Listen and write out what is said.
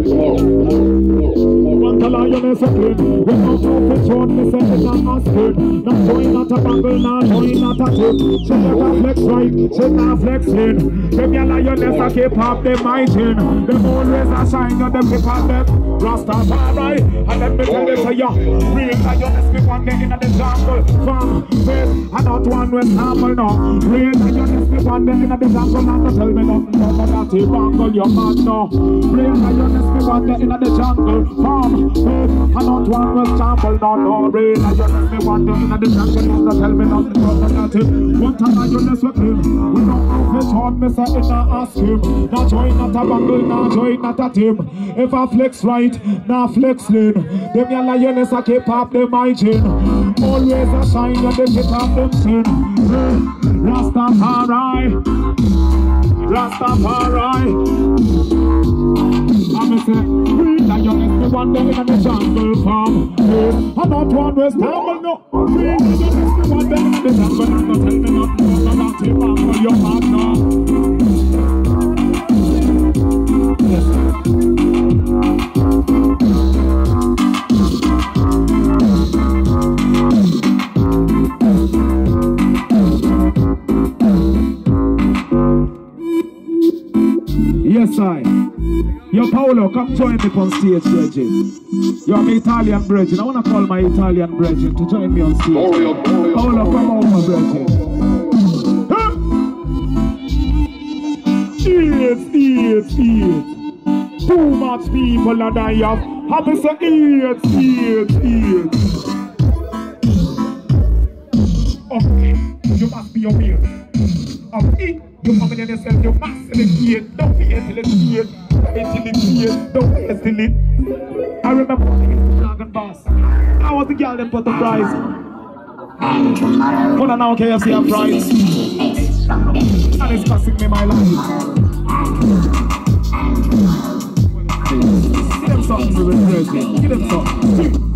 Want the lioness again. We don't know which one me say it's not masculine. Not join, not a bangle, not join, not a tip. She never flex right, she not flexing. Them your lioness a keep up them mighty. Them always a shine, and them keep up them Rastafari. And them me tell them say ya, real lioness me one day in the jungle. From this, I don't want to sample no. Real lioness me one day in the jungle. Not to tell me nothing about that bangle, your man no. Real lioness me one day in the jungle. From this, I don't want to sample no. Real lioness me one day in the jungle. Not to tell me nothing about that. What time lioness we clean? We don't know which one me say it not ask him. Not join, not a bangle, not join, not a team. If I flex right, not flex lean. Them your lioness I keep up them hygiene. Always a shine and they keep up them sin. Rastafari, Rastafari. I'm say, real lioness me one day in the jungle farm. I don't want to stumble no. Real lioness me one day in the jungle. Not to tell me nothing about him for your partner. Yes, I. Yo, Paolo, come join me on stage, Reggie. You're my Italian brethren. I want to call my Italian brethren to join me on stage. Paolo, come over, brethren. Huh? Eat. Too much people are dying. Have to say eat. Okay, you must be aware. You come in yourself, you must select. Don't be intelligent. Don't be intelligent. I remember the Dragon Boss. I was the girl that put the prize. But now KFC have prize. And it's costing me my life. Give them something, give them something.